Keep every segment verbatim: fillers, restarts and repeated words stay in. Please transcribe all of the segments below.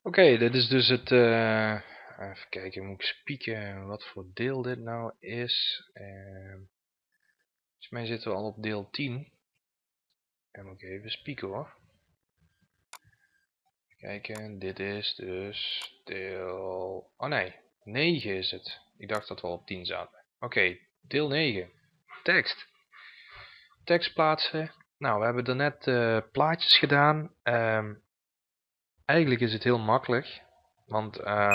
Oké, dit is dus het, uh, even kijken, moet ik spieken wat voor deel dit nou is. Uh, volgens mij zitten we al op deel tien. En moet ik even spieken hoor. Kijken, dit is dus deel, oh nee, negen is het. Ik dacht dat we al op tien zaten. Oké, okay, deel negen, tekst. Tekst plaatsen. Nou, we hebben er net uh, plaatjes gedaan. Um, eigenlijk is het heel makkelijk, want... Uh,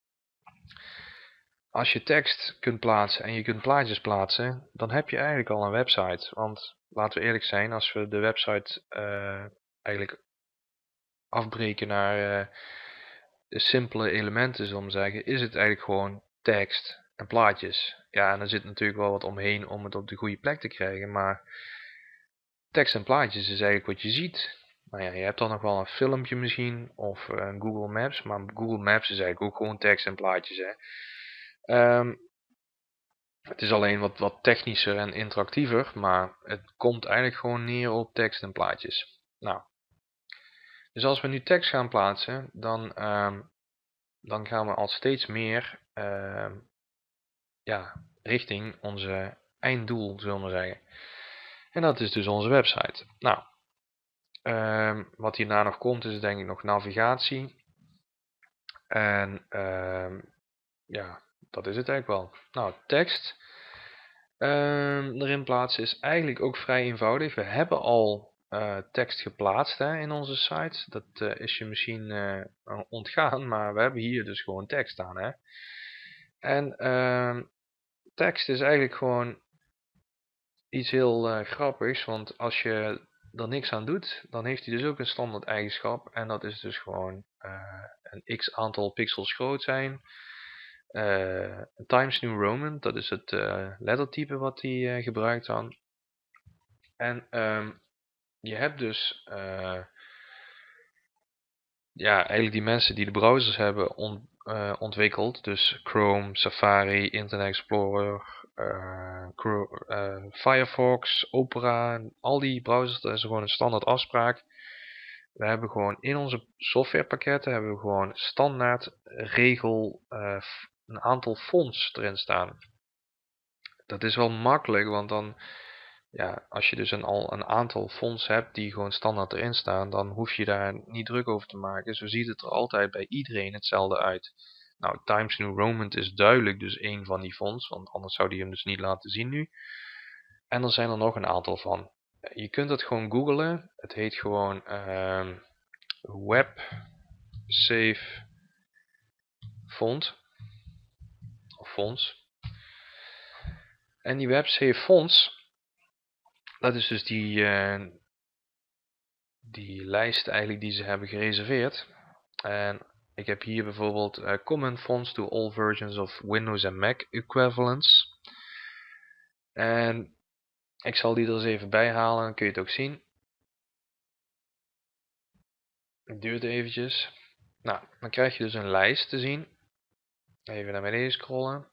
Als je tekst kunt plaatsen en je kunt plaatjes plaatsen, dan heb je eigenlijk al een website. Want laten we eerlijk zijn, als we de website uh, eigenlijk afbreken naar uh, de simpele elementen, zullen we zeggen, is het eigenlijk gewoon tekst en plaatjes. Ja, en er zit natuurlijk wel wat omheen om het op de goede plek te krijgen, maar tekst en plaatjes is eigenlijk wat je ziet. Nou ja, je hebt dan nog wel een filmpje misschien, of uh, Google Maps, maar Google Maps is eigenlijk ook gewoon tekst en plaatjes, hè. Um, Het is alleen wat, wat technischer en interactiever, maar het komt eigenlijk gewoon neer op tekst en plaatjes. Nou, dus als we nu tekst gaan plaatsen, dan, um, dan gaan we al steeds meer uh, ja, richting onze einddoel, zullen we zeggen. En dat is dus onze website. Nou, um, wat hierna nog komt is denk ik nog navigatie. En um, ja, dat is het eigenlijk wel. Nou, tekst. Um, erin plaatsen is eigenlijk ook vrij eenvoudig. We hebben al uh, tekst geplaatst hè, in onze site. Dat uh, is je misschien uh, ontgaan, maar we hebben hier dus gewoon tekst staan. Hè. En uh, tekst is eigenlijk gewoon iets heel uh, grappigs, want als je er niks aan doet, dan heeft hij dus ook een standaard eigenschap. En dat is dus gewoon uh, een x aantal pixels groot zijn. Uh, Times New Roman, dat is het uh, lettertype wat hij uh, gebruikt dan. En um, je hebt dus uh, ja, eigenlijk die mensen die de browsers hebben on, uh, ontwikkeld, dus Chrome, Safari, Internet Explorer, uh, Chrome, uh, Firefox, Opera, al die browsers, dat is gewoon een standaard afspraak. We hebben gewoon in onze softwarepakketten hebben we gewoon standaard regel uh, een aantal fonts erin staan. Dat is wel makkelijk, want dan, ja, als je dus een, al een aantal fonts hebt die gewoon standaard erin staan, dan hoef je daar niet druk over te maken. Zo ziet het er altijd bij iedereen hetzelfde uit. Nou, Times New Roman is duidelijk dus één van die fonts, want anders zou die hem dus niet laten zien nu. En er zijn er nog een aantal van. Je kunt het gewoon googlen. Het heet gewoon uh, Web Save Font. Of fonts. En die Web Save Fonts, dat is dus die, uh, die lijst eigenlijk die ze hebben gereserveerd. En ik heb hier bijvoorbeeld uh, Common Fonts to all versions of Windows en Mac equivalents. En ik zal die er eens even bij halen, dan kun je het ook zien. Het duurt eventjes. Nou, dan krijg je dus een lijst te zien. Even naar beneden scrollen.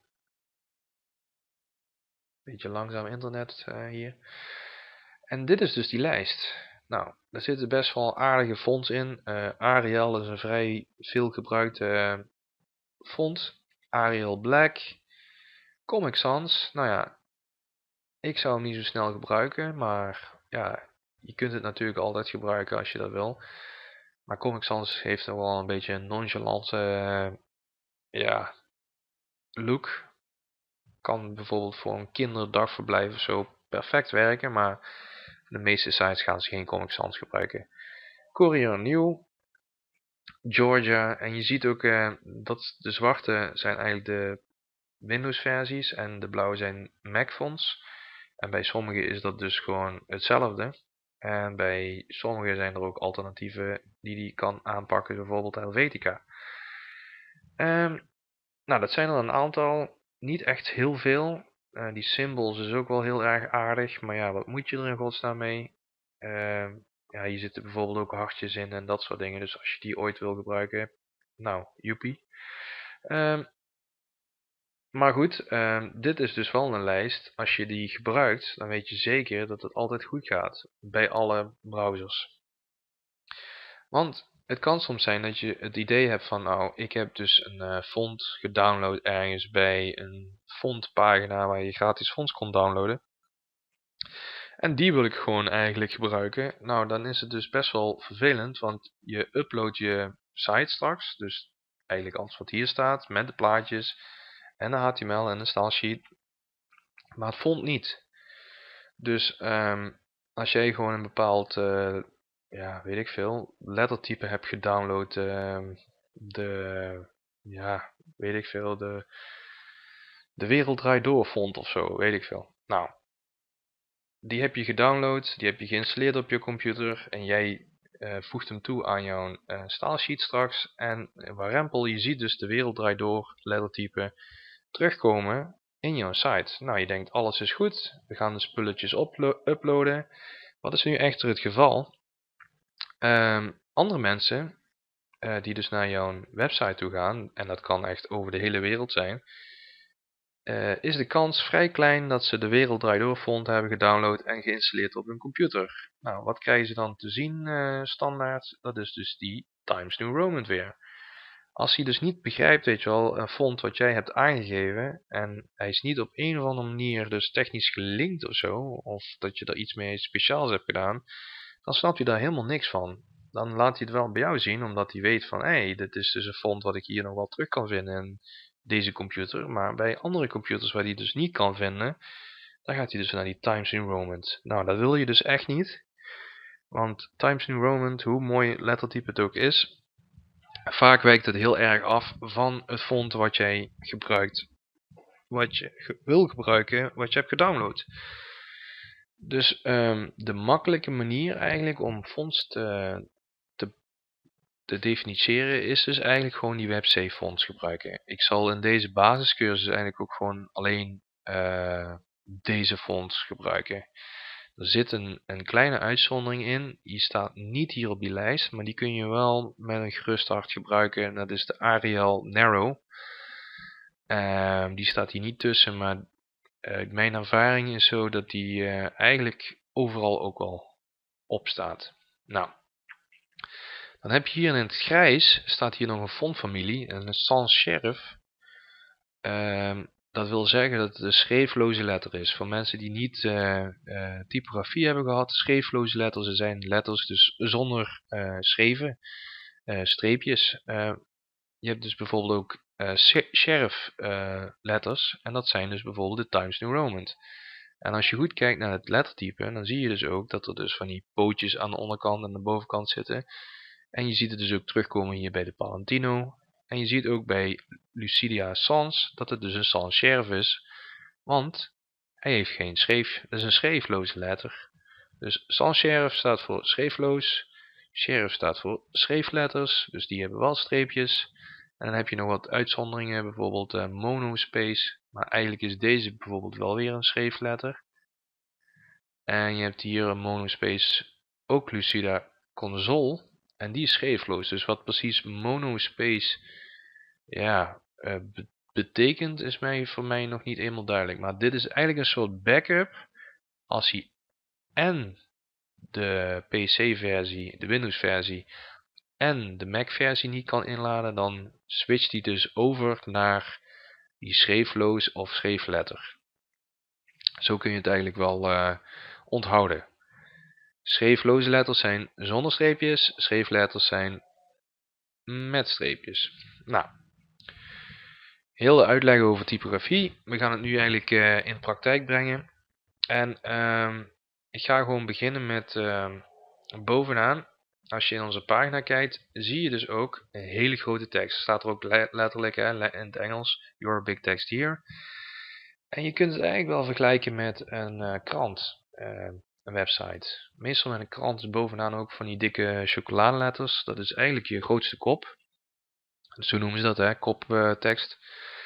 Beetje langzaam internet uh, hier. En dit is dus die lijst. Nou, daar zitten best wel aardige fonts in. Uh, Arial is een vrij veel gebruikte uh, font. Arial Black. Comic Sans. Nou ja, ik zou hem niet zo snel gebruiken. Maar ja, je kunt het natuurlijk altijd gebruiken als je dat wil. Maar Comic Sans heeft er wel een beetje een nonchalante uh, ja, look. Kan bijvoorbeeld voor een kinderdagverblijf of zo perfect werken. Maar de meeste sites gaan ze geen Comic Sans gebruiken. Courier New, Georgia. En je ziet ook uh, dat de zwarte zijn eigenlijk de Windows versies en de blauwe zijn Mac fonts. En bij sommige is dat dus gewoon hetzelfde. En bij sommige zijn er ook alternatieven die die kan aanpakken, bijvoorbeeld Helvetica. Um, nou, dat zijn er een aantal. Niet echt heel veel. Uh, die symbols is ook wel heel erg aardig. Maar ja, wat moet je er in godsnaam mee? Uh, ja, hier zitten bijvoorbeeld ook hartjes in en dat soort dingen. Dus als je die ooit wil gebruiken, nou, joepie. Um, maar goed, um, dit is dus wel een lijst. Als je die gebruikt, dan weet je zeker dat het altijd goed gaat. Bij alle browsers. Want het kan soms zijn dat je het idee hebt van, nou, ik heb dus een uh, font gedownload ergens bij een fontpagina waar je gratis fonts kon downloaden. En die wil ik gewoon eigenlijk gebruiken. Nou, dan is het dus best wel vervelend, want je uploadt je site straks, dus eigenlijk alles wat hier staat, met de plaatjes en de H T M L en de stylesheet, maar het font niet. Dus um, als jij gewoon een bepaald, uh, ja, weet ik veel, lettertype hebt gedownload, uh, de, ja, weet ik veel, de, de wereld draait door font of zo, weet ik veel. Nou, die heb je gedownload, die heb je geïnstalleerd op je computer en jij uh, voegt hem toe aan jouw uh, stylesheet straks. En warempel, je ziet dus de wereld draait door lettertype terugkomen in jouw site. Nou, je denkt alles is goed, we gaan de spulletjes uploaden. Wat is nu echter het geval? Um, andere mensen uh, die dus naar jouw website toe gaan, en dat kan echt over de hele wereld zijn, uh, is de kans vrij klein dat ze de wereld draait door font hebben gedownload en geïnstalleerd op hun computer. Nou, wat krijgen ze dan te zien uh, standaard? Dat is dus die Times New Roman weer. Als hij dus niet begrijpt, weet je wel, een font wat jij hebt aangegeven en hij is niet op een of andere manier dus technisch gelinkt of zo, of dat je er iets mee speciaals hebt gedaan, dan snapt hij daar helemaal niks van. Dan laat hij het wel bij jou zien, omdat hij weet van, hé, hey, dit is dus een font wat ik hier nog wel terug kan vinden in deze computer. Maar bij andere computers waar hij het dus niet kan vinden, dan gaat hij dus naar die Times New Roman. Nou, dat wil je dus echt niet. Want Times New Roman, hoe mooi lettertype het ook is, vaak wijkt het heel erg af van het font wat jij gebruikt. Wat je ge wil gebruiken, wat je hebt gedownload. Dus um, de makkelijke manier eigenlijk om fonts te, te, te definiëren is dus eigenlijk gewoon die WebSafe fonts gebruiken. Ik zal in deze basiscursus eigenlijk ook gewoon alleen uh, deze fonts gebruiken. Er zit een, een kleine uitzondering in, die staat niet hier op die lijst, maar die kun je wel met een gerust hart gebruiken. En dat is de Arial Narrow. Uh, die staat hier niet tussen, maar uh, mijn ervaring is zo dat die uh, eigenlijk overal ook wel op staat. Nou, dan heb je hier in het grijs, staat hier nog een fontfamilie, een sans serif. Uh, Dat wil zeggen dat het een schreefloze letter is. Voor mensen die niet uh, uh, typografie hebben gehad, schreefloze letters zijn letters dus zonder uh, schreven, uh, streepjes. Uh, je hebt dus bijvoorbeeld ook uh, serif uh, letters en dat zijn dus bijvoorbeeld de Times New Roman. En als je goed kijkt naar het lettertype, dan zie je dus ook dat er dus van die pootjes aan de onderkant en de bovenkant zitten. En je ziet het dus ook terugkomen hier bij de Palantino. En je ziet ook bij Lucidia Sans dat het dus een sans serif is. Want hij heeft geen schreef. Dat is een schreefloze letter. Dus sans serif staat voor schreefloos. Serif staat voor schreefletters. Dus die hebben wel streepjes. En dan heb je nog wat uitzonderingen. Bijvoorbeeld uh, monospace. Maar eigenlijk is deze bijvoorbeeld wel weer een schreefletter. En je hebt hier een monospace ook Lucida Console. En die is schreefloos. Dus wat precies monospace ja, uh, be betekent is mij, voor mij nog niet helemaal duidelijk. Maar dit is eigenlijk een soort backup. Als hij en de P C versie, de Windows versie en de Mac versie niet kan inladen, dan switcht hij dus over naar die schreefloos of schreefletter. Zo kun je het eigenlijk wel uh, onthouden. Schreefloze letters zijn zonder streepjes, schreefletters zijn met streepjes. Nou, heel de uitleg over typografie. We gaan het nu eigenlijk uh, in praktijk brengen. En uh, ik ga gewoon beginnen met uh, bovenaan. Als je in onze pagina kijkt, zie je dus ook een hele grote tekst. Staat er ook letterlijk hè, in het Engels, your big text here. En je kunt het eigenlijk wel vergelijken met een uh, krant. Uh, Een website. Meestal met een krant is bovenaan ook van die dikke chocoladeletters. Dat is eigenlijk je grootste kop. Zo noemen ze dat, hè, koptekst.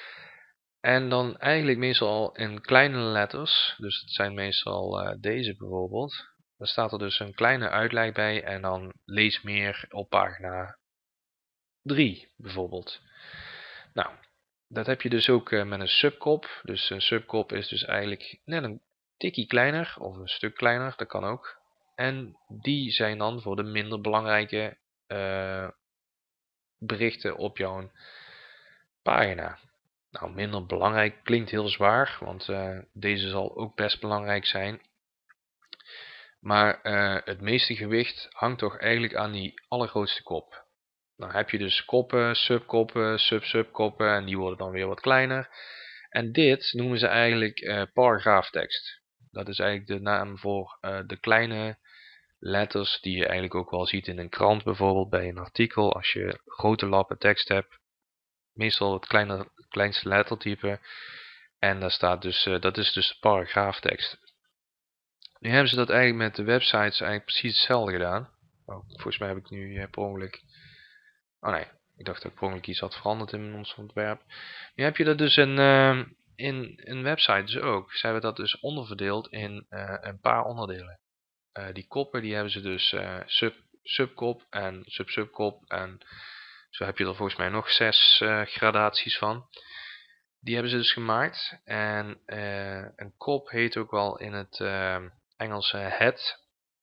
En dan eigenlijk meestal in kleine letters. Dus het zijn meestal uh, deze bijvoorbeeld. Dan staat er dus een kleine uitleg bij. En dan lees meer op pagina drie bijvoorbeeld. Nou, dat heb je dus ook uh, met een subkop. Dus een subkop is dus eigenlijk net een tikkie kleiner of een stuk kleiner, dat kan ook. En die zijn dan voor de minder belangrijke uh, berichten op jouw pagina. Nou, minder belangrijk klinkt heel zwaar, want uh, deze zal ook best belangrijk zijn. Maar uh, het meeste gewicht hangt toch eigenlijk aan die allergrootste kop. Dan heb je dus koppen, subkoppen, sub-subkoppen en die worden dan weer wat kleiner. En dit noemen ze eigenlijk uh, paragraaftekst. Dat is eigenlijk de naam voor uh, de kleine letters die je eigenlijk ook wel ziet in een krant bijvoorbeeld bij een artikel. Als je grote lappen tekst hebt, meestal het kleine, kleinste lettertype. En daar staat dus, uh, dat is dus de paragraaftekst. Nu hebben ze dat eigenlijk met de websites eigenlijk precies hetzelfde gedaan. Oh, volgens mij heb ik nu uh, per ongeluk... Oh nee, ik dacht dat ik per ongeluk iets had veranderd in ons ontwerp. Nu heb je dat dus in, uh, in een website dus ook. Ze hebben dat dus onderverdeeld in uh, een paar onderdelen. Uh, die koppen die hebben ze dus uh, sub, subkop en sub-subkop. En zo heb je er volgens mij nog zes uh, gradaties van. Die hebben ze dus gemaakt. En uh, een kop heet ook wel in het uh, Engels uh, head.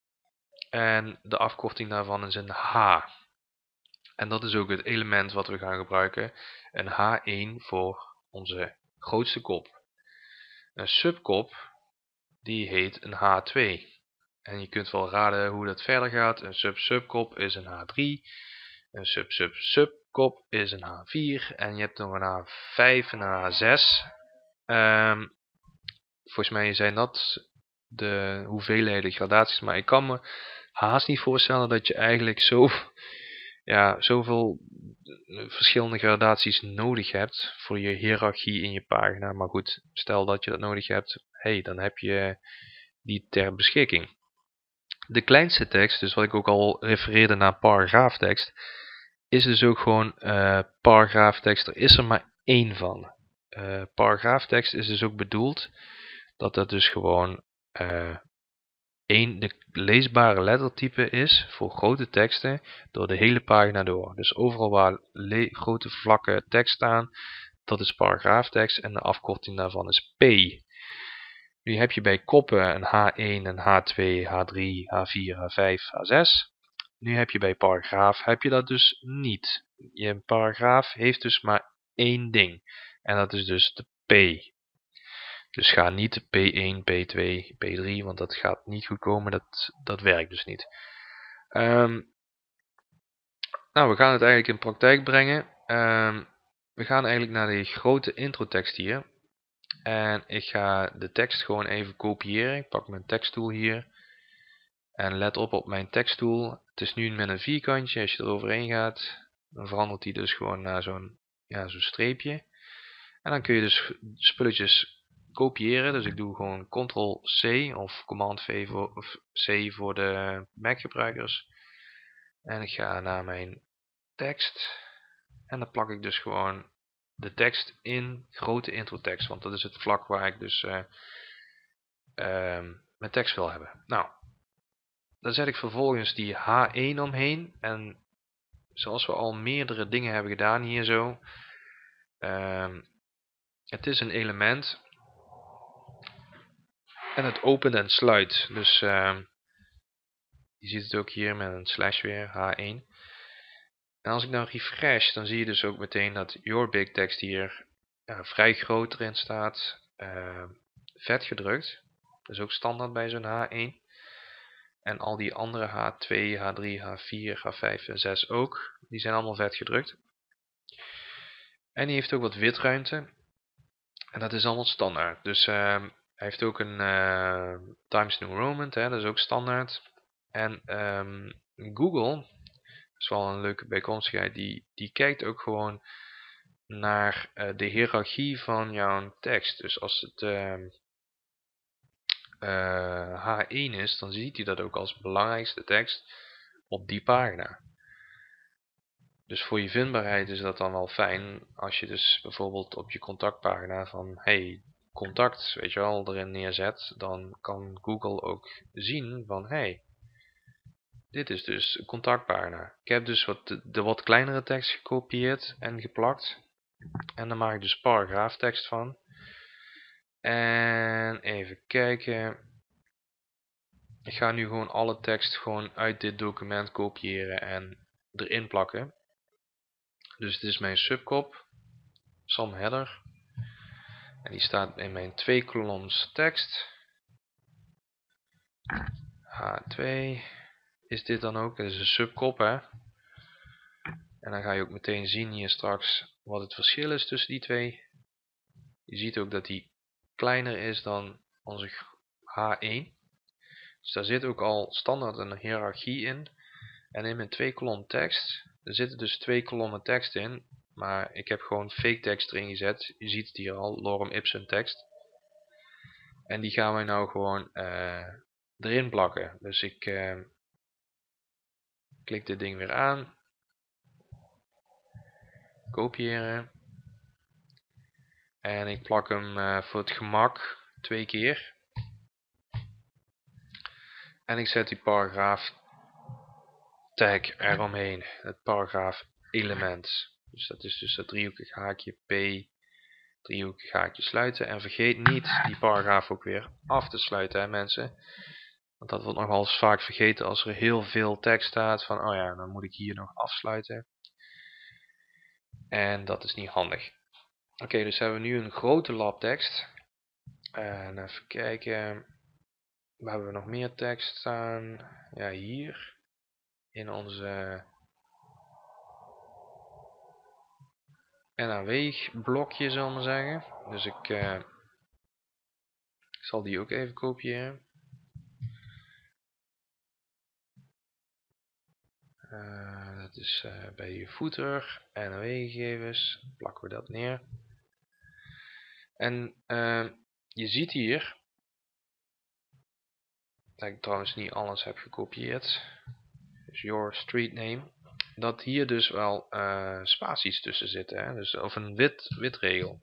En de afkorting daarvan is een H. En dat is ook het element wat we gaan gebruiken. Een H één voor onze grootste kop. Een subkop die heet een H twee. En je kunt wel raden hoe dat verder gaat. Een sub-subkop is een H drie. Een sub-sub-subkop is een H vier. En je hebt nog een H vijf en een H zes. Um, volgens mij zijn dat de hoeveelheden gradaties. Maar ik kan me haast niet voorstellen dat je eigenlijk zo, ja, zoveel verschillende gradaties nodig hebt voor je hiërarchie in je pagina. Maar goed, stel dat je dat nodig hebt. Hey, dan heb je die ter beschikking. De kleinste tekst, dus wat ik ook al refereerde naar paragraaftekst, is dus ook gewoon uh, paragraaftekst. Er is er maar één van. Uh, paragraaftekst is dus ook bedoeld dat dat dus gewoon uh, één de leesbare lettertype is voor grote teksten door de hele pagina door. Dus overal waar grote vlakke tekst staan, dat is paragraaftekst en de afkorting daarvan is P. Nu heb je bij koppen een H één, een H twee, H drie, H vier, H vijf, H zes. Nu heb je bij paragraaf heb je dat dus niet. Je paragraaf heeft dus maar één ding. En dat is dus de P. Dus ga niet de P één, P twee, P drie, want dat gaat niet goed komen. Dat, dat werkt dus niet. Um, nou, we gaan het eigenlijk in praktijk brengen. Um, we gaan eigenlijk naar de grote introtekst hier. En ik ga de tekst gewoon even kopiëren. Ik pak mijn teksttool hier. En let op op mijn teksttool. Het is nu met een vierkantje. Als je er overheen gaat, dan verandert hij dus gewoon naar zo'n ja, zo'n streepje. En dan kun je dus spulletjes kopiëren. Dus ik doe gewoon control C of command V voor, of C voor de Mac gebruikers. En ik ga naar mijn tekst. En dan plak ik dus gewoon de tekst in grote introtekst. Want dat is het vlak waar ik dus uh, uh, mijn tekst wil hebben. Nou, dan zet ik vervolgens die H één omheen. En zoals we al meerdere dingen hebben gedaan hier zo. Uh, het is een element. En het opent en sluit. Dus uh, je ziet het ook hier met een slash weer, H één. En als ik nou refresh, dan zie je dus ook meteen dat Your Big Text hier uh, vrij groot erin staat. Uh, vet gedrukt. Dat is ook standaard bij zo'n H één. En al die andere H twee, H drie, H vier, H vijf en zes ook. Die zijn allemaal vet gedrukt. En die heeft ook wat witruimte. En dat is allemaal standaard. Dus uh, hij heeft ook een uh, Times New Roman. Hè, dat is ook standaard. En um, Google, dat is wel een leuke bijkomstigheid, die, die kijkt ook gewoon naar uh, de hiërarchie van jouw tekst. Dus als het uh, uh, H één is, dan ziet hij dat ook als belangrijkste tekst op die pagina. Dus voor je vindbaarheid is dat dan wel fijn als je dus bijvoorbeeld op je contactpagina van hey, contact, weet je wel, erin neerzet. Dan kan Google ook zien van hey, dit is dus een contactpagina. Ik heb dus wat de, de wat kleinere tekst gekopieerd en geplakt. En dan maak ik dus paragraaftekst van. En even kijken. Ik ga nu gewoon alle tekst gewoon uit dit document kopiëren en erin plakken. Dus het is mijn subkop, Sam Header. En die staat in mijn twee kolons tekst. H twee is dit dan ook. Dat is een subkop, hè. En dan ga je ook meteen zien hier straks wat het verschil is tussen die twee. Je ziet ook dat die kleiner is dan onze H één. Dus daar zit ook al standaard een hiërarchie in. En in mijn twee kolom tekst, er zitten dus twee kolommen tekst in. Maar ik heb gewoon fake tekst erin gezet. Je ziet het hier al, lorem ipsum tekst. En die gaan we nou gewoon uh, erin plakken. Dus ik uh, klik dit ding weer aan. Kopiëren. En ik plak hem uh, voor het gemak twee keer. En ik zet die paragraaf tag eromheen. Het paragraaf element. Dus dat is dus dat driehoekig haakje P, driehoekig haakje sluiten. En vergeet niet die paragraaf ook weer af te sluiten, hè, mensen. Want dat wordt nogal eens vaak vergeten als er heel veel tekst staat. Van, oh ja, dan moet ik hier nog afsluiten. En dat is niet handig. Oké, okay, dus hebben we nu een grote lab tekst. En even kijken. Waar hebben we nog meer tekst staan? Ja, hier. In onze N A W blokje, zal ik maar zeggen. Dus ik, uh, ik zal die ook even kopiëren. Uh, dat is uh, bij je footer, N A W gegevens. Plakken we dat neer. En uh, je ziet hier dat ik trouwens niet alles heb gekopieerd. Dus your street name. Dat hier dus wel uh, spaties tussen zitten. Hè? Dus, of een wit, wit regel.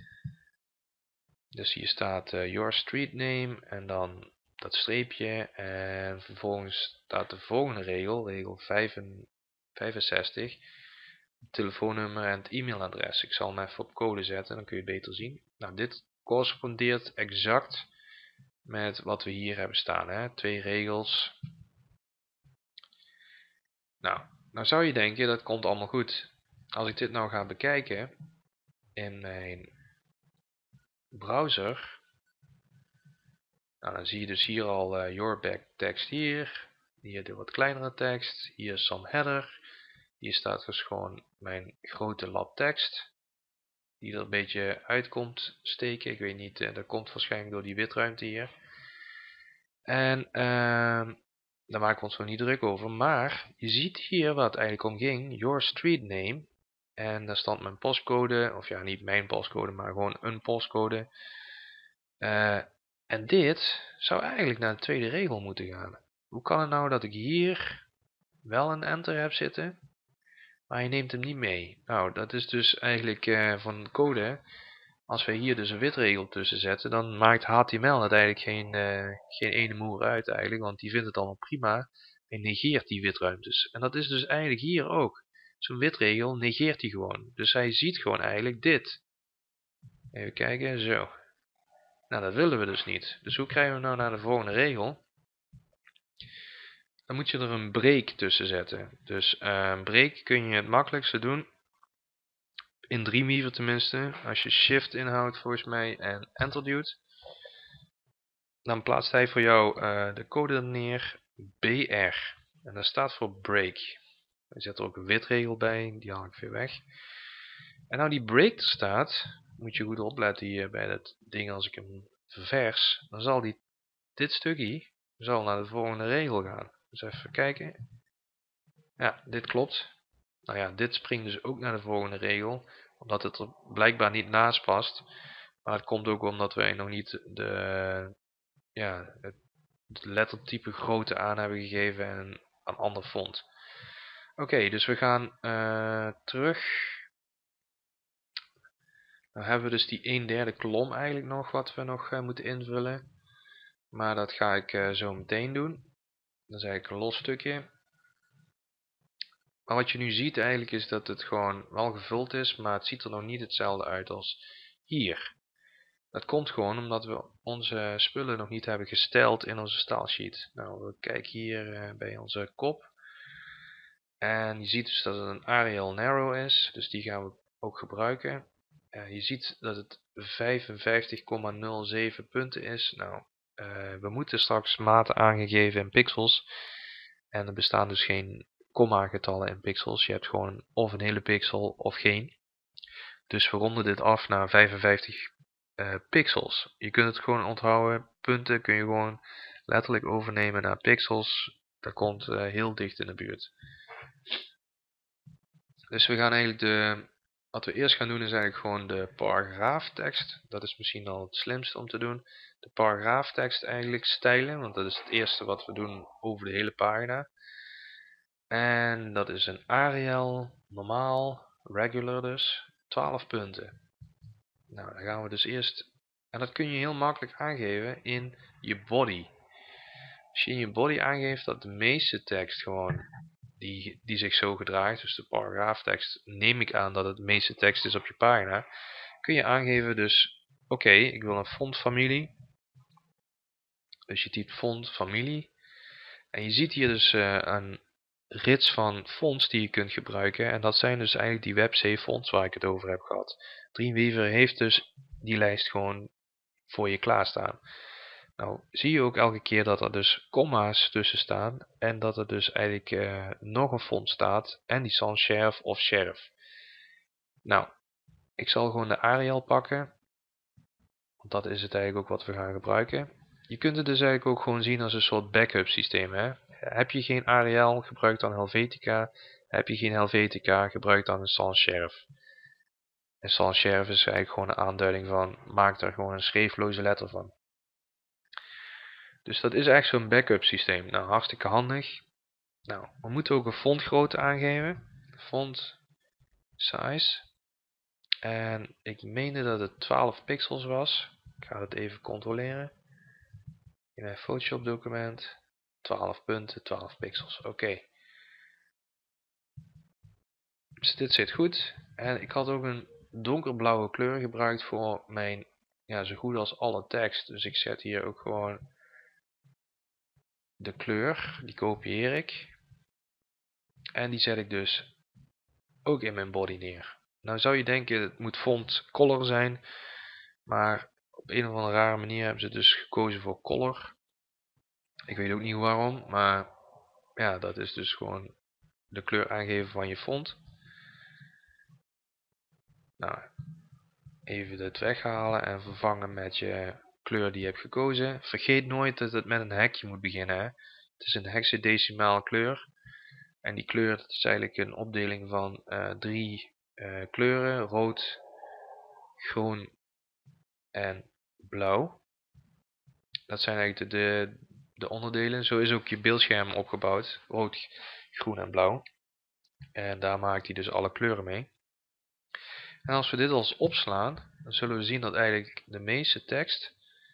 Dus hier staat uh, your street name en dan dat streepje. En vervolgens staat de volgende regel, regel vijfenzestig. Het telefoonnummer en het e-mailadres. Ik zal hem even op code zetten, dan kun je het beter zien. Nou, dit correspondeert exact met wat we hier hebben staan. Hè? Twee regels. Nou, nou zou je denken, dat komt allemaal goed. Als ik dit nou ga bekijken in mijn browser, nou, dan zie je dus hier al uh, your back tekst hier. Hier de wat kleinere tekst. Hier is Sam Header. Hier staat dus gewoon mijn grote lab tekst. Die er een beetje uitkomt steken. Ik weet niet, uh, dat komt waarschijnlijk door die witruimte hier. En uh, daar maken we ons nog niet druk over. Maar je ziet hier waar het eigenlijk om ging. Your street name. En daar stond mijn postcode. Of ja, niet mijn postcode, maar gewoon een postcode. Uh, en dit zou eigenlijk naar de tweede regel moeten gaan. Hoe kan het nou dat ik hier wel een enter heb zitten, maar je neemt hem niet mee? Nou, dat is dus eigenlijk uh, van code. Als we hier dus een witregel tussen zetten, dan maakt H T M L het eigenlijk geen, uh, geen ene moer uit eigenlijk, want die vindt het allemaal prima en negeert die witruimtes. En dat is dus eigenlijk hier ook. Zo'n witregel negeert hij gewoon. Dus hij ziet gewoon eigenlijk dit. Even kijken, zo. Nou, dat willen we dus niet. Dus hoe krijgen we nou naar de volgende regel? Dan moet je er een break tussen zetten. Dus uh, een break kun je het makkelijkste doen. In Dreamweaver tenminste. Als je shift inhoudt volgens mij en enter duwt. Dan plaatst hij voor jou uh, de code neer. B R. En dat staat voor break. Je zet er ook een witregel bij. Die haal ik weer weg. En nou die break er staat. Moet je goed opletten hier bij dat ding als ik hem ververs. Dan zal die, dit stukje zal naar de volgende regel gaan. Dus even kijken. Ja, dit klopt. Nou ja, dit springt dus ook naar de volgende regel. Omdat het er blijkbaar niet naast past. Maar het komt ook omdat wij nog niet de, ja, het lettertype grootte aan hebben gegeven en een, een ander font. Oké, okay, dus we gaan uh, terug. Dan hebben we dus die een derde kolom eigenlijk nog wat we nog uh, moeten invullen. Maar dat ga ik uh, zo meteen doen. Dat is eigenlijk een los stukje. Maar wat je nu ziet eigenlijk is dat het gewoon wel gevuld is, maar het ziet er nog niet hetzelfde uit als hier. Dat komt gewoon omdat we onze spullen nog niet hebben gesteld in onze stylesheet. Nou, we kijken hier uh, bij onze kop. En je ziet dus dat het een Arial Narrow is, dus die gaan we ook gebruiken. Uh, je ziet dat het vijfenvijftig komma nul zeven punten is. Nou, uh, we moeten straks maten aangegeven in pixels. En er bestaan dus geen komma getallen in pixels. Je hebt gewoon of een hele pixel of geen. Dus we ronden dit af naar vijfenvijftig uh, pixels. Je kunt het gewoon onthouden. Punten kun je gewoon letterlijk overnemen naar pixels. Dat komt uh, heel dicht in de buurt. Dus we gaan eigenlijk de... Wat we eerst gaan doen is eigenlijk gewoon de paragraaftekst. Dat is misschien al het slimste om te doen. De paragraaftekst eigenlijk stijlen. Want dat is het eerste wat we doen over de hele pagina. En dat is een Arial, normaal, regular dus. twaalf punten. Nou, dan gaan we dus eerst... En dat kun je heel makkelijk aangeven in je body. Als je in je body aangeeft dat de meeste tekst gewoon... Die, die zich zo gedraagt, dus de paragraaftekst, neem ik aan dat het de meeste tekst is op je pagina. Kun je aangeven dus, oké, okay, ik wil een fontfamilie. Dus je typt font, familie. En je ziet hier dus uh, een rits van fonts die je kunt gebruiken. En dat zijn dus eigenlijk die WebSafe fonts waar ik het over heb gehad. Dreamweaver heeft dus die lijst gewoon voor je klaarstaan. Nou, zie je ook elke keer dat er dus komma's tussen staan. En dat er dus eigenlijk uh, nog een font staat. En die sans serif of serif. Nou, ik zal gewoon de Arial pakken. Want dat is het eigenlijk ook wat we gaan gebruiken. Je kunt het dus eigenlijk ook gewoon zien als een soort backup systeem. Hè? Heb je geen Arial, gebruik dan Helvetica. Heb je geen Helvetica, gebruik dan een sans serif. En sans serif is eigenlijk gewoon een aanduiding van, maak er gewoon een schreefloze letter van. Dus dat is echt zo'n backup systeem. Nou, hartstikke handig. Nou, we moeten ook een fontgrootte aangeven. Font size. En ik meende dat het twaalf pixels was. Ik ga het even controleren. In mijn Photoshop document. twaalf punten, twaalf pixels. Oké. Okay. Dus dit zit goed. En ik had ook een donkerblauwe kleur gebruikt voor mijn, ja, zo goed als alle tekst. Dus ik zet hier ook gewoon de kleur. Die kopieer ik. En die zet ik dus ook in mijn body neer. Nou zou je denken het moet font color zijn. Maar op een of andere rare manier hebben ze dus gekozen voor color. Ik weet ook niet waarom. Maar ja, dat is dus gewoon de kleur aangeven van je font. Nou, even het weghalen en vervangen met je kleur die je hebt gekozen. Vergeet nooit dat het met een hekje moet beginnen. Hè? Het is een hexadecimaal kleur. En die kleur dat is eigenlijk een opdeling van uh, drie uh, kleuren. Rood, groen en blauw. Dat zijn eigenlijk de, de, de onderdelen. Zo is ook je beeldscherm opgebouwd. Rood, groen en blauw. En daar maakt hij dus alle kleuren mee. En als we dit als opslaan, dan zullen we zien dat eigenlijk de meeste tekst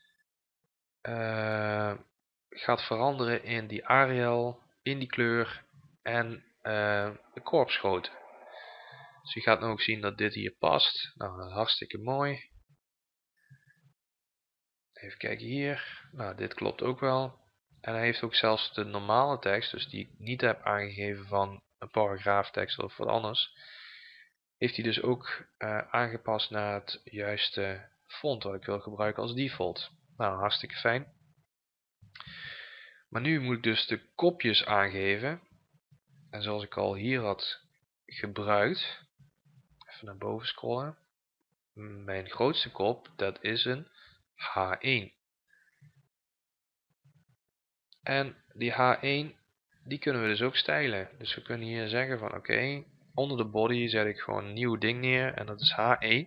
uh, gaat veranderen in die Arial, in die kleur en uh, de korpsgrootte. Dus je gaat nu ook zien dat dit hier past. Nou, dat is hartstikke mooi. Even kijken hier. Nou, dit klopt ook wel. En hij heeft ook zelfs de normale tekst, dus die ik niet heb aangegeven van een paragraaftekst of wat anders. Heeft hij dus ook uh, aangepast naar het juiste font wat ik wil gebruiken als default. Nou, hartstikke fijn. Maar nu moet ik dus de kopjes aangeven. En zoals ik al hier had gebruikt. Even naar boven scrollen. Mijn grootste kop, dat is een H één. En die H één, die kunnen we dus ook stijlen. Dus we kunnen hier zeggen van oké, okay, onder de body zet ik gewoon een nieuw ding neer. En dat is H één.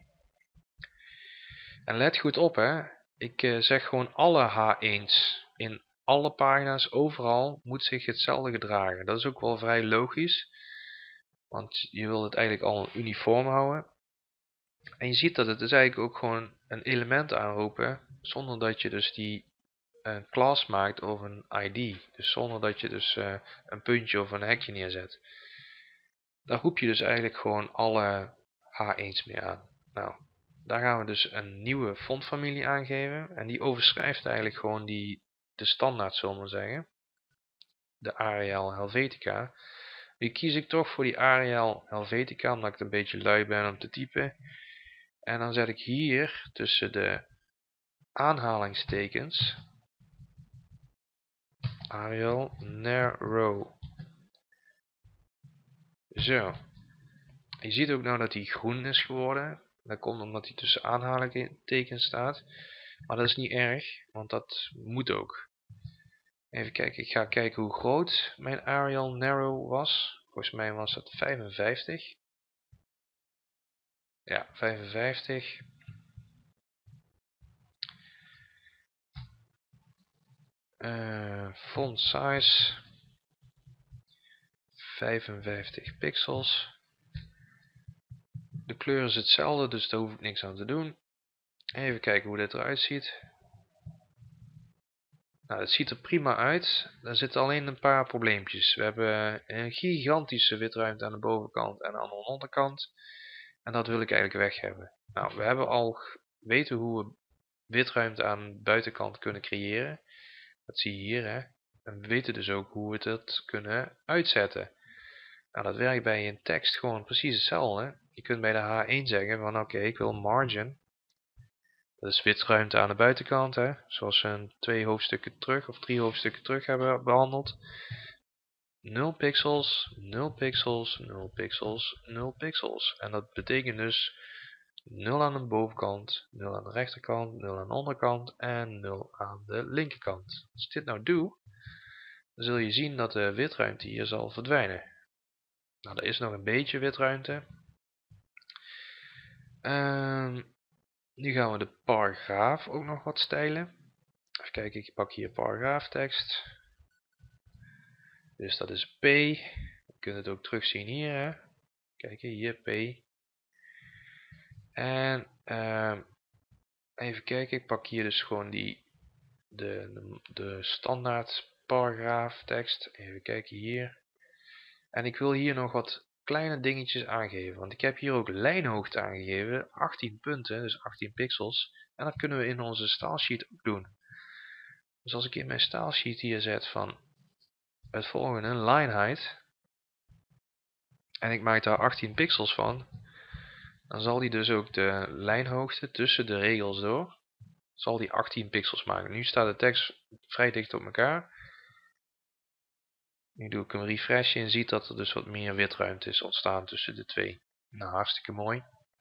En let goed op hè. Ik uh, zeg gewoon alle H ééns in alle pagina's, overal, moet zich hetzelfde gedragen. Dat is ook wel vrij logisch. Want je wil het eigenlijk al uniform houden. En je ziet dat het is eigenlijk ook gewoon een element aanroepen. Zonder dat je dus die een class maakt of een I D. Dus zonder dat je dus uh, een puntje of een hekje neerzet. Dan roep je dus eigenlijk gewoon alle H ééns mee aan. Nou, daar gaan we dus een nieuwe fontfamilie aangeven. En die overschrijft eigenlijk gewoon die, de standaard, zullen we zeggen. De Arial Helvetica. Nu kies ik toch voor die Arial Helvetica, omdat ik een beetje lui ben om te typen. En dan zet ik hier tussen de aanhalingstekens Arial Narrow. Zo. Je ziet ook nou dat hij groen is geworden. Dat komt omdat hij tussen aanhalingstekens staat. Maar dat is niet erg, want dat moet ook. Even kijken, ik ga kijken hoe groot mijn Arial Narrow was. Volgens mij was dat vijfenvijftig. Ja, vijfenvijftig. Uh, font size vijfenvijftig pixels. De kleur is hetzelfde, dus daar hoef ik niks aan te doen. Even kijken hoe dit eruit ziet. Nou, het ziet er prima uit. Er zitten alleen een paar probleempjes. We hebben een gigantische witruimte aan de bovenkant en aan de onderkant. En dat wil ik eigenlijk weg hebben. Nou, we hebben al weten hoe we witruimte aan de buitenkant kunnen creëren. Dat zie je hier, hè. En we weten dus ook hoe we het kunnen uitzetten. Nou, dat werkt bij een tekst gewoon precies hetzelfde. Je kunt bij de H één zeggen van oké, okay, ik wil margin. Dat is witruimte aan de buitenkant, hè. Zoals we een twee hoofdstukken terug of drie hoofdstukken terug hebben behandeld. nul pixels, nul pixels, nul pixels, nul pixels. En dat betekent dus nul aan de bovenkant, nul aan de rechterkant, nul aan de onderkant en nul aan de linkerkant. Als ik dit nou doe, dan zul je zien dat de witruimte hier zal verdwijnen. Nou, er is nog een beetje witruimte. Uh, nu gaan we de paragraaf ook nog wat stijlen. Even kijken, ik pak hier paragraaftekst. Dus dat is P. Je kunt het ook terugzien hier. Hè. Kijk hier, P. En uh, even kijken, ik pak hier dus gewoon die de, de, de standaard paragraaftekst. Even kijken hier. En ik wil hier nog wat kleine dingetjes aangeven. Want ik heb hier ook lijnhoogte aangegeven. achttien punten, dus achttien pixels. En dat kunnen we in onze stylesheet ook doen. Dus als ik in mijn stylesheet hier zet van het volgende, line height. En ik maak daar achttien pixels van. Dan zal die dus ook de lijnhoogte tussen de regels door. Zal die achttien pixels maken. Nu staat de tekst vrij dicht op elkaar. Nu doe ik een refresh en ziet dat er dus wat meer witruimte is ontstaan tussen de twee. Nou, hartstikke mooi.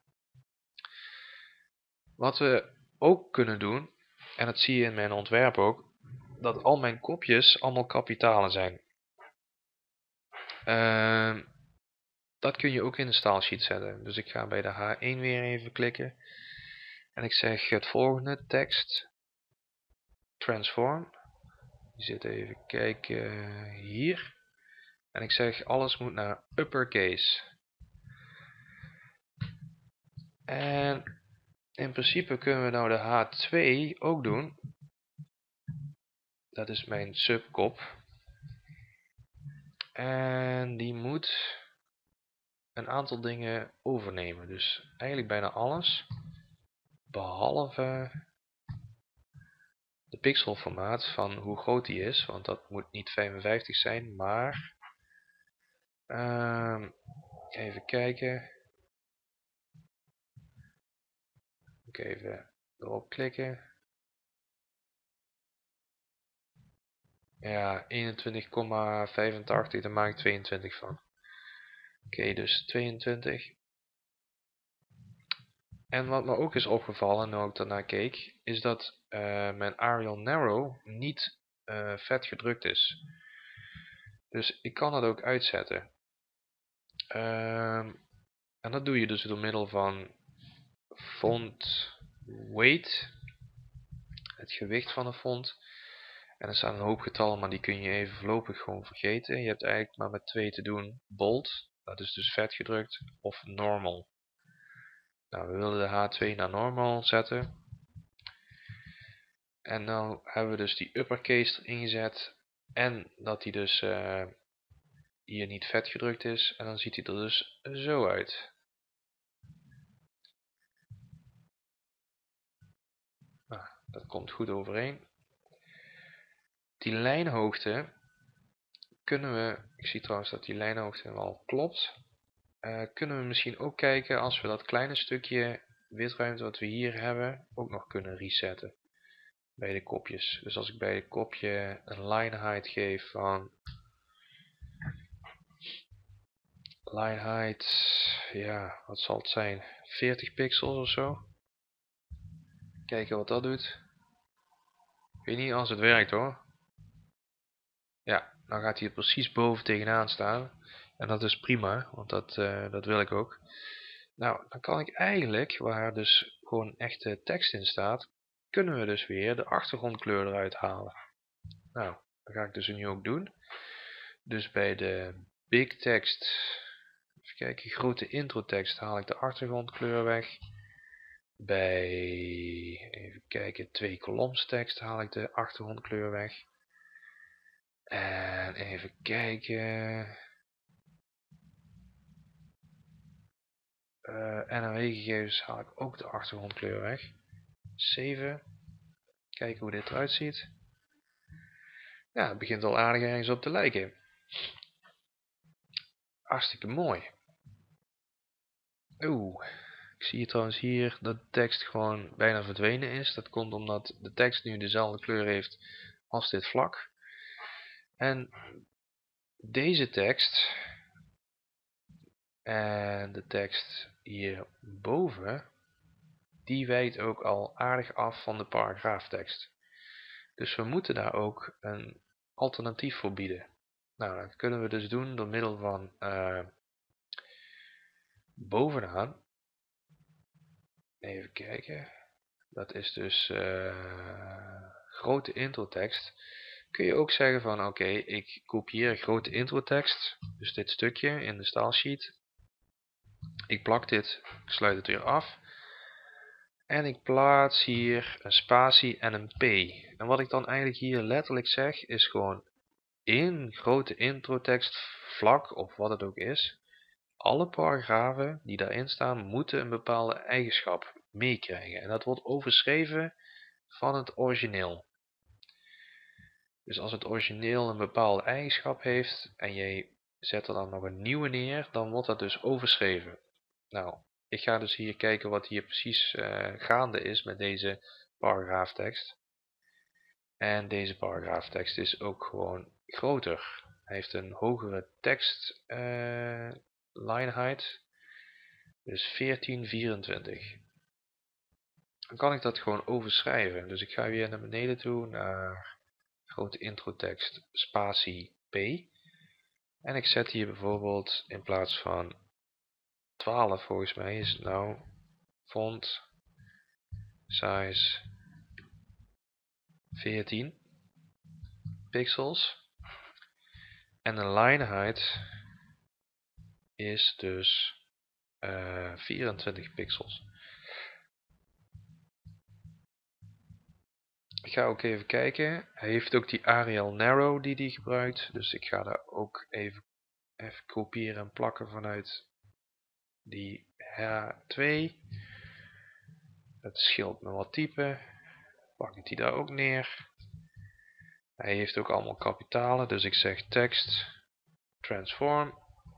Wat we ook kunnen doen, en dat zie je in mijn ontwerp ook, dat al mijn kopjes allemaal kapitalen zijn. Uh, dat kun je ook in de stylesheet zetten. Dus ik ga bij de H één weer even klikken. En ik zeg het volgende, tekst, transform. Je zit even kijken hier. En ik zeg alles moet naar uppercase. En in principe kunnen we nou de H twee ook doen. Dat is mijn subkop. En die moet een aantal dingen overnemen. Dus eigenlijk bijna alles. Behalve de pixelformaat van hoe groot die is. Want dat moet niet vijfenvijftig zijn. Maar uh, even kijken. Ik even erop klikken. Ja, eenentwintig komma vijfentachtig, daar maak ik tweeëntwintig van. Oké, okay, dus tweeëntwintig. En wat me ook is opgevallen, nu ik daarnaar keek, is dat uh, mijn Arial Narrow niet uh, vet gedrukt is. Dus ik kan dat ook uitzetten. Uh, en dat doe je dus door middel van font weight, het gewicht van de font. En er staan een hoop getallen, maar die kun je even voorlopig gewoon vergeten. Je hebt eigenlijk maar met twee te doen. Bold, dat is dus vet gedrukt, of normal. Nou, we willen de H twee naar normal zetten. En nu hebben we dus die uppercase erin gezet. En dat die dus uh, hier niet vet gedrukt is. En dan ziet hij er dus zo uit. Nou, dat komt goed overeen. Die lijnhoogte, kunnen we, ik zie trouwens dat die lijnhoogte wel klopt. Uh, kunnen we misschien ook kijken als we dat kleine stukje witruimte wat we hier hebben ook nog kunnen resetten bij de kopjes. Dus als ik bij het kopje een line height geef van line height, ja, wat zal het zijn, veertig pixels of zo. Kijken wat dat doet. Ik weet niet als het werkt hoor. Ja, dan gaat hij er precies boven tegenaan staan. En dat is prima, want dat, uh, dat wil ik ook. Nou, dan kan ik eigenlijk, waar dus gewoon echte tekst in staat, kunnen we dus weer de achtergrondkleur eruit halen. Nou, dat ga ik dus nu ook doen. Dus bij de big text, even kijken, grote intro tekst haal ik de achtergrondkleur weg. Bij, even kijken, twee kolomstekst haal ik de achtergrondkleur weg. En even kijken. Uh, N R W-gegevens haal ik ook de achtergrondkleur weg. zeven. Kijken hoe dit eruit ziet. Ja, het begint al aardig ergens op te lijken. Hartstikke mooi. Oeh. Ik zie trouwens hier dat de tekst gewoon bijna verdwenen is. Dat komt omdat de tekst nu dezelfde kleur heeft als dit vlak. En deze tekst en de tekst hierboven, die wijkt ook al aardig af van de paragraaftekst. Dus we moeten daar ook een alternatief voor bieden. Nou, dat kunnen we dus doen door middel van uh, bovenaan. Even kijken. Dat is dus uh, grote introtekst. Kun je ook zeggen van oké, okay, ik kopieer grote introtekst. Dus dit stukje in de stylesheet. Ik plak dit, ik sluit het weer af. En ik plaats hier een spatie en een P. En wat ik dan eigenlijk hier letterlijk zeg is gewoon in grote introtekst vlak of wat het ook is. Alle paragrafen die daarin staan moeten een bepaalde eigenschap meekrijgen. En dat wordt overschreven van het origineel. Dus als het origineel een bepaalde eigenschap heeft en je zet er dan nog een nieuwe neer, dan wordt dat dus overschreven. Nou, ik ga dus hier kijken wat hier precies uh, gaande is met deze paragraaftekst. En deze paragraaftekst is ook gewoon groter. Hij heeft een hogere tekst uh, line height. Dus veertien vierentwintig. Dan kan ik dat gewoon overschrijven. Dus ik ga weer naar beneden toe naar grote introtekst spatie P. En ik zet hier bijvoorbeeld in plaats van twaalf volgens mij is het nou font size veertien pixels. En de line height is dus uh, vierentwintig pixels. Ik ga ook even kijken. Hij heeft ook die Arial Narrow die hij gebruikt. Dus ik ga daar ook even, even kopiëren en plakken vanuit die H twee. Het scheelt me wat typen. Pak ik die daar ook neer. Hij heeft ook allemaal kapitalen. Dus ik zeg tekst transform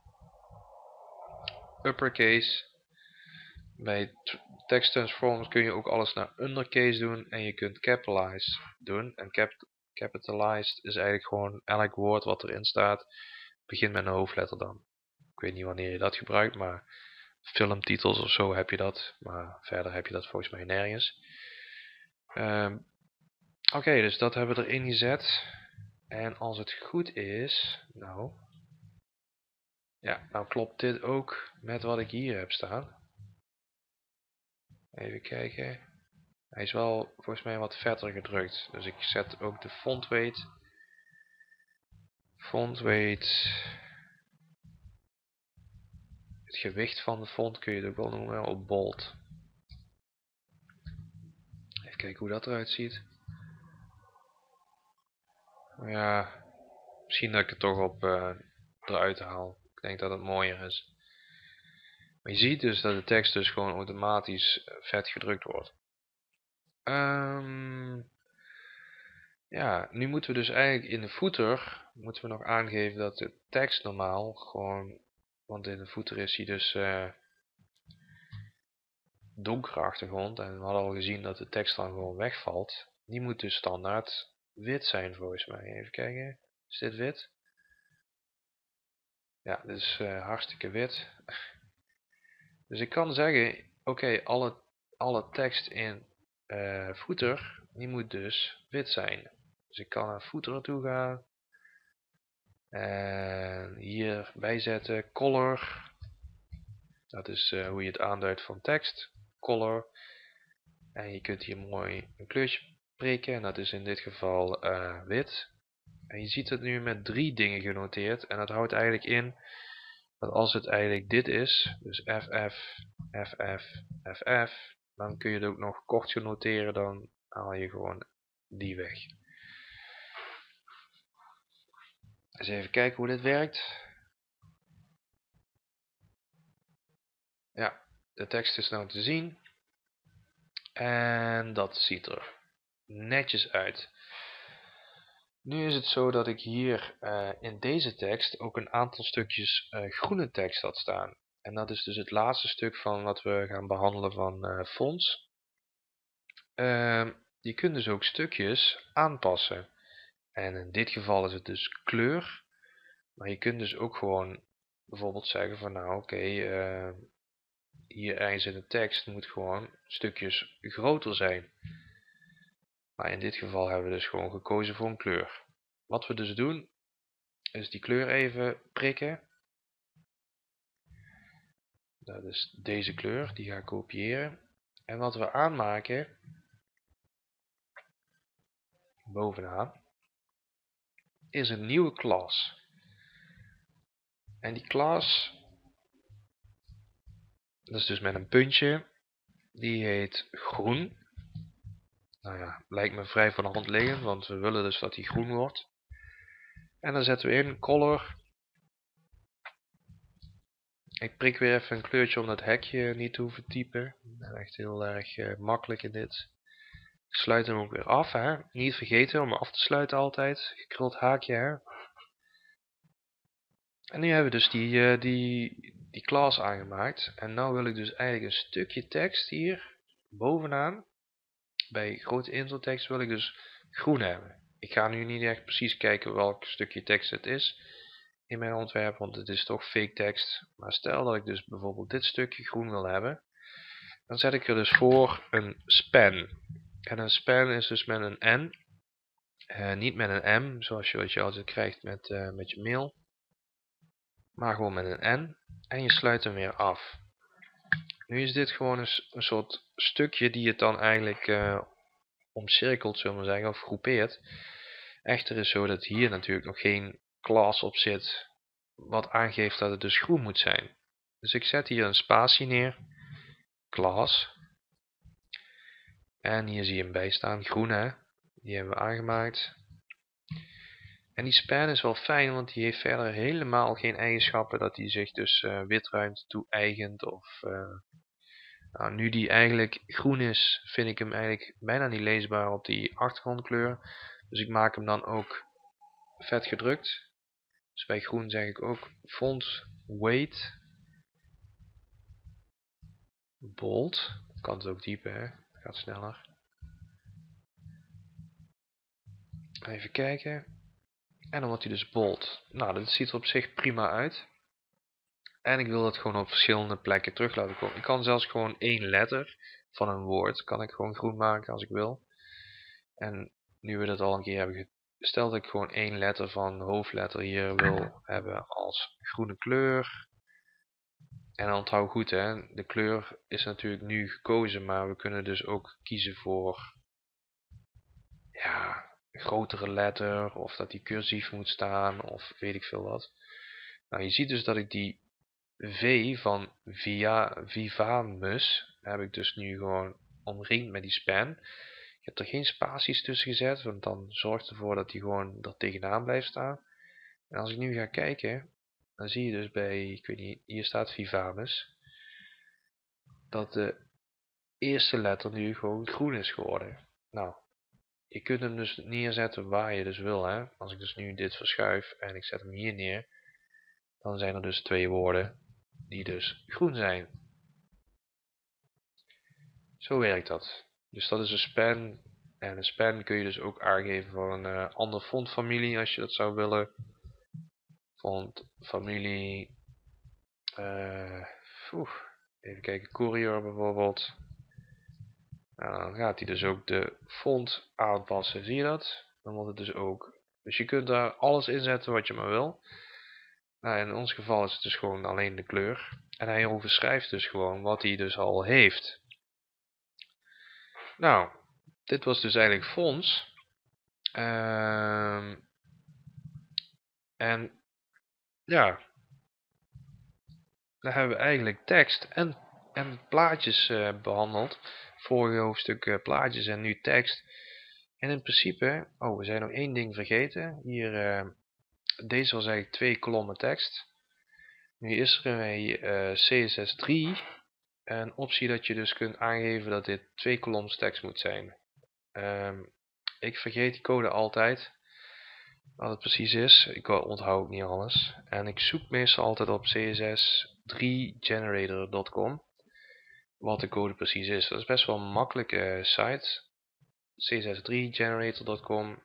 uppercase. Bij text transforms kun je ook alles naar undercase doen. En je kunt capitalize doen. En cap capitalized is eigenlijk gewoon elk woord wat erin staat. Begint met een hoofdletter dan. Ik weet niet wanneer je dat gebruikt. Maar filmtitels of zo heb je dat. Maar verder heb je dat volgens mij nergens. Um, Oké, okay, dus dat hebben we erin gezet. En als het goed is. Nou. Ja, nou klopt dit ook met wat ik hier heb staan. Even kijken. Hij is wel volgens mij wat vetter gedrukt. Dus ik zet ook de font weight. Font weight. Het gewicht van de font kun je het ook wel noemen op bold. Even kijken hoe dat eruit ziet. Ja, misschien dat ik het toch op uh, eruit haal. Ik denk dat het mooier is. Maar je ziet dus dat de tekst dus gewoon automatisch vet gedrukt wordt. Um, Ja, nu moeten we dus eigenlijk in de footer moeten we nog aangeven dat de tekst normaal gewoon, want in de footer is hij dus uh, donkere achtergrond en we hadden al gezien dat de tekst dan gewoon wegvalt. Die moet dus standaard wit zijn volgens mij. Even kijken, is dit wit? Ja, dit is uh, hartstikke wit. Dus ik kan zeggen, oké, okay, alle, alle tekst in uh, footer, die moet dus wit zijn. Dus ik kan naar footer toe gaan. En hier bijzetten color. Dat is uh, hoe je het aanduidt van tekst. Color. En je kunt hier mooi een kleurtje prikken. En dat is in dit geval uh, wit. En je ziet het nu met drie dingen genoteerd. En dat houdt eigenlijk in dat als het eigenlijk dit is. Dus F F, F F, F F. Dan kun je het ook nog kort genoteren. Dan haal je gewoon die weg. Eens even kijken hoe dit werkt. Ja, de tekst is nou te zien. En dat ziet er netjes uit. Nu is het zo dat ik hier uh, in deze tekst ook een aantal stukjes uh, groene tekst had staan. En dat is dus het laatste stuk van wat we gaan behandelen van uh, fonts. Uh, je kunt dus ook stukjes aanpassen. En in dit geval is het dus kleur. Maar je kunt dus ook gewoon bijvoorbeeld zeggen van nou oké, okay, uh, hier ergens in de tekst moet gewoon stukjes groter zijn. Maar in dit geval hebben we dus gewoon gekozen voor een kleur. Wat we dus doen, is die kleur even prikken. Dat is deze kleur, die ga ik kopiëren. En wat we aanmaken, bovenaan, is een nieuwe class. En die class, dat is dus met een puntje, die heet groen. Nou ja, lijkt me vrij van de hand liggend, want we willen dus dat die groen wordt. En dan zetten we in color. Ik prik weer even een kleurtje om dat hekje niet te hoeven typen. Ik ben echt heel erg uh, makkelijk in dit. Ik sluit hem ook weer af. Hè. Niet vergeten om af te sluiten altijd. Gekruld haakje. Hè. En nu hebben we dus die, uh, die, die class aangemaakt. En nu wil ik dus eigenlijk een stukje tekst hier bovenaan. Bij grote introtekst wil ik dus groen hebben. Ik ga nu niet echt precies kijken welk stukje tekst het is in mijn ontwerp, want het is toch fake tekst. Maar stel dat ik dus bijvoorbeeld dit stukje groen wil hebben, dan zet ik er dus voor een span. En een span is dus met een N, uh, niet met een M, zoals je, wat je altijd krijgt met, uh, met je mail, maar gewoon met een N. En je sluit hem weer af. Nu is dit gewoon een, een soort stukje die het dan eigenlijk uh, omcirkelt, zullen we zeggen, of groepeert. Echter is zo dat hier natuurlijk nog geen class op zit, wat aangeeft dat het dus groen moet zijn. Dus ik zet hier een spatie neer, class. En hier zie je hem bij staan, groen hè, die hebben we aangemaakt. En die span is wel fijn, want die heeft verder helemaal geen eigenschappen dat hij zich dus uh, witruimte toe-eigent. Of, uh, nou, nu die eigenlijk groen is, vind ik hem eigenlijk bijna niet leesbaar op die achtergrondkleur. Dus ik maak hem dan ook vet gedrukt. Dus bij groen zeg ik ook font weight bold. Kan het ook dieper, hè? Gaat sneller. Even kijken. En dan wordt hij dus bold. Nou, dat ziet er op zich prima uit. En ik wil dat gewoon op verschillende plekken terug laten komen. Ik kan zelfs gewoon één letter van een woord kan ik gewoon groen maken als ik wil. En nu we dat al een keer hebben gesteld, dat ik gewoon één letter van de hoofdletter hier wil hebben als groene kleur. En onthoud goed, hè, de kleur is natuurlijk nu gekozen, maar we kunnen dus ook kiezen voor ja, een grotere letter, of dat die cursief moet staan, of weet ik veel wat. Nou, je ziet dus dat ik die V van via, Vivamus heb ik dus nu gewoon omringd met die span. Ik heb er geen spaties tussen gezet, want dan zorgt ervoor dat die gewoon er tegenaan blijft staan. En als ik nu ga kijken, dan zie je dus bij, ik weet niet, hier staat Vivamus, dat de eerste letter nu gewoon groen is geworden. Nou, je kunt hem dus neerzetten waar je dus wil. Hè? Als ik dus nu dit verschuif en ik zet hem hier neer, dan zijn er dus twee woorden die dus groen zijn. Zo werkt dat. Dus dat is een span. En een span kun je dus ook aangeven voor een uh, andere fontfamilie als je dat zou willen. Fontfamilie. Uh, even kijken, Courier bijvoorbeeld. Nou, dan gaat hij dus ook de font aanpassen. Zie je dat? Dan wordt het dus ook. Dus je kunt daar alles inzetten wat je maar wil. Nou, in ons geval is het dus gewoon alleen de kleur. En hij overschrijft dus gewoon wat hij dus al heeft. Nou, dit was dus eigenlijk fonts. Uh, en ja, dan hebben we eigenlijk tekst en, en plaatjes uh, behandeld. Vorige hoofdstuk uh, plaatjes en nu tekst. En in principe, oh we zijn nog één ding vergeten. Hier, uh, deze was eigenlijk twee kolommen tekst. Nu is er bij uh, C S S drie een optie dat je dus kunt aangeven dat dit twee koloms tekst moet zijn. Um, ik vergeet die code altijd. Wat het precies is. Ik onthoud ook niet alles. En ik zoek meestal altijd op C S S drie generator punt com. Wat de code precies is. Dat is best wel een makkelijke site. C S S drie generator punt com.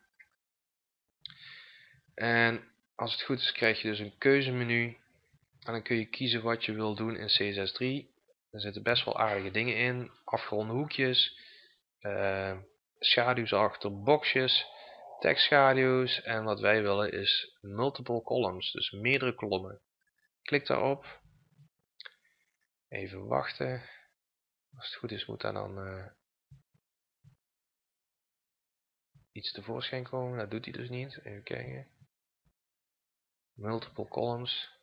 En als het goed is krijg je dus een keuzemenu. En dan kun je kiezen wat je wil doen in C S S drie. Er zitten best wel aardige dingen in. Afgeronde hoekjes. Uh, schaduws achter boxjes. Tekstschaduws. En wat wij willen is multiple columns. Dus meerdere kolommen. Klik daarop. Even wachten. Als het goed is moet daar dan uh, iets tevoorschijn komen. Dat doet hij dus niet. Even kijken. Multiple columns.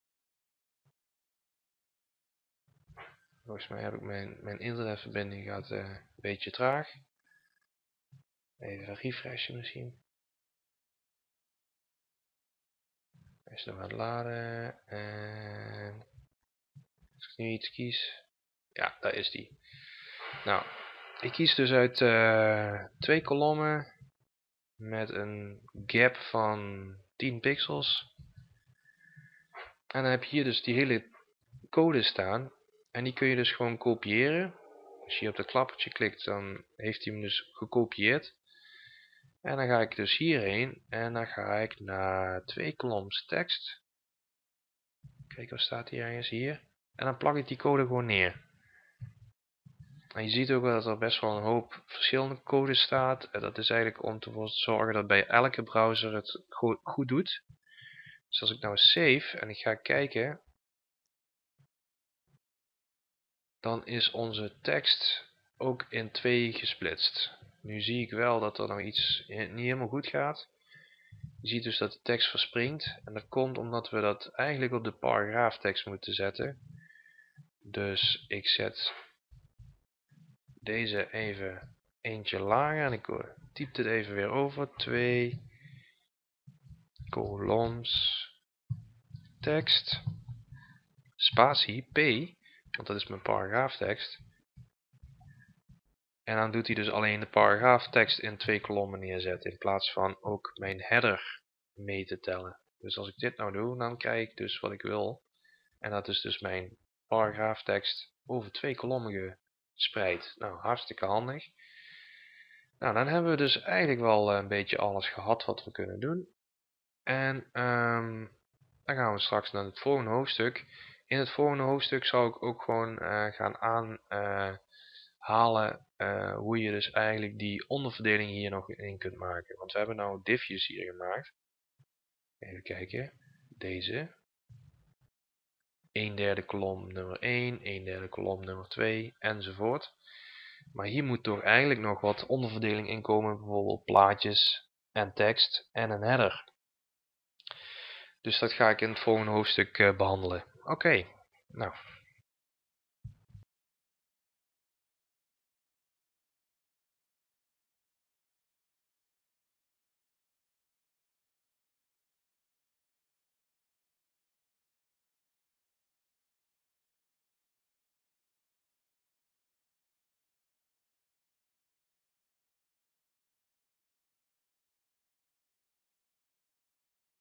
Volgens mij heb ik mijn, mijn internetverbinding gaat uh, een beetje traag. Even refreshen misschien. Hij is nog aan het laden. En als ik nu iets kies. Ja, daar is die. Nou, ik kies dus uit uh, twee kolommen. Met een gap van tien pixels. En dan heb je hier dus die hele code staan. En die kun je dus gewoon kopiëren. Als je hier op dat klappertje klikt, dan heeft hij hem dus gekopieerd. En dan ga ik dus hierheen. En dan ga ik naar twee koloms tekst. Kijk, wat staat hier ergens hier. En dan plak ik die code gewoon neer. En je ziet ook wel dat er best wel een hoop verschillende codes staat. En dat is eigenlijk om te zorgen dat bij elke browser het goed doet. Dus als ik nou save en ik ga kijken. Dan is onze tekst ook in twee gesplitst. Nu zie ik wel dat er nog iets niet helemaal goed gaat. Je ziet dus dat de tekst verspringt. En dat komt omdat we dat eigenlijk op de paragraaftekst moeten zetten. Dus ik zet deze even eentje lager. En ik typ dit even weer over. Twee koloms tekst. Spatie P. Want dat is mijn paragraaftekst. En dan doet hij dus alleen de paragraaftekst in twee kolommen neerzetten. In plaats van ook mijn header mee te tellen. Dus als ik dit nou doe, dan krijg ik dus wat ik wil. En dat is dus mijn paragraaftekst over twee kolommen gespreid. Nou, hartstikke handig. Nou, dan hebben we dus eigenlijk wel een beetje alles gehad wat we kunnen doen. En um, dan gaan we straks naar het volgende hoofdstuk. In het volgende hoofdstuk zal ik ook gewoon uh, gaan aanhalen uh, uh, hoe je dus eigenlijk die onderverdeling hier nog in kunt maken. Want we hebben nou divjes hier gemaakt. Even kijken. Deze. een derde kolom nummer één, een derde kolom nummer twee, enzovoort. Maar hier moet toch eigenlijk nog wat onderverdeling in komen. Bijvoorbeeld plaatjes en tekst en een header. Dus dat ga ik in het volgende hoofdstuk uh, behandelen. Oké, okay. Nou.